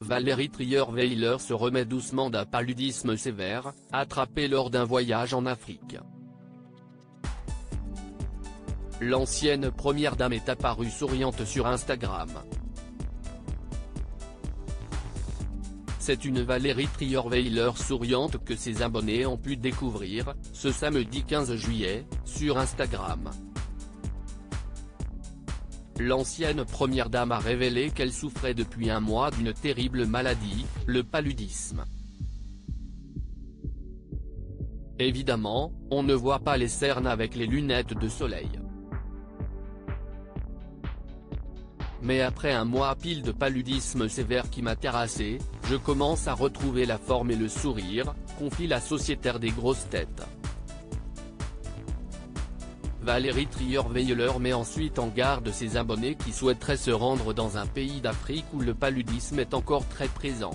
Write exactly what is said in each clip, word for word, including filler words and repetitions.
Valérie Trierweiler se remet doucement d'un paludisme sévère, attrapé lors d'un voyage en Afrique. L'ancienne première dame est apparue souriante sur Instagram. C'est une Valérie Trierweiler souriante que ses abonnés ont pu découvrir, ce samedi quinze juillet, sur Instagram. L'ancienne première dame a révélé qu'elle souffrait depuis un mois d'une terrible maladie, le paludisme. Évidemment, on ne voit pas les cernes avec les lunettes de soleil. Mais après un mois pile de paludisme sévère qui m'a terrassé, je commence à retrouver la forme et le sourire, confie la sociétaire des grosses têtes. Valérie Trierweiler met ensuite en garde ses abonnés qui souhaiteraient se rendre dans un pays d'Afrique où le paludisme est encore très présent.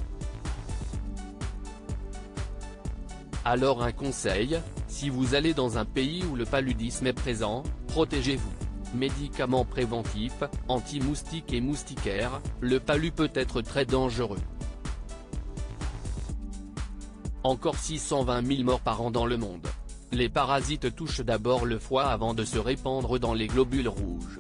Alors un conseil, si vous allez dans un pays où le paludisme est présent, protégez-vous. Médicaments préventifs, anti-moustiques et moustiquaires, le palu peut être très dangereux. Encore six cent vingt mille morts par an dans le monde. Les parasites touchent d'abord le foie avant de se répandre dans les globules rouges.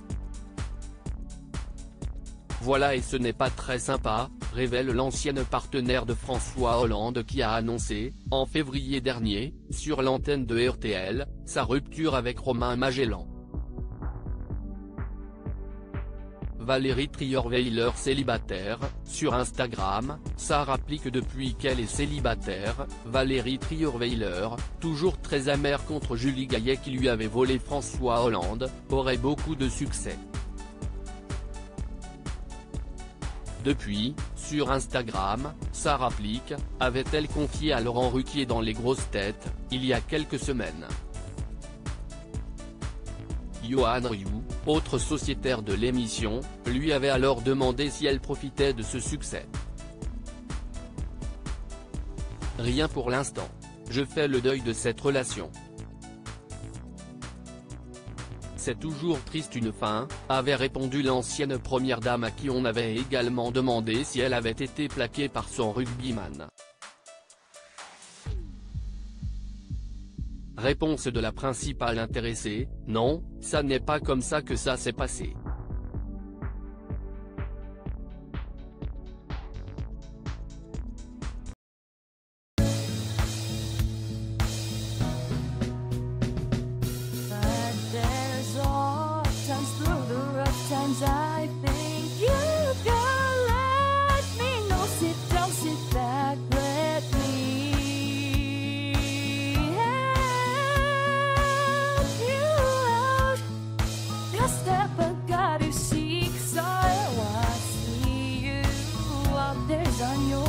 Voilà et ce n'est pas très sympa, révèle l'ancienne partenaire de François Hollande qui a annoncé, en février dernier, sur l'antenne de R T L, sa rupture avec Romain Magellan. Valérie Trierweiler célibataire, sur Instagram, ça rapplique depuis qu'elle est célibataire, Valérie Trierweiler, toujours très amère contre Julie Gaillet qui lui avait volé François Hollande, aurait beaucoup de succès. Depuis, sur Instagram, ça rapplique, avait-elle confié à Laurent Ruquier dans Les Grosses Têtes, il y a quelques semaines. Johan Rioux, autre sociétaire de l'émission, lui avait alors demandé si elle profitait de ce succès. Rien pour l'instant. Je fais le deuil de cette relation. C'est toujours triste une fin, avait répondu l'ancienne première dame à qui on avait également demandé si elle avait été plaquée par son rugbyman. Réponse de la principale intéressée, non, ça n'est pas comme ça que ça s'est passé. On your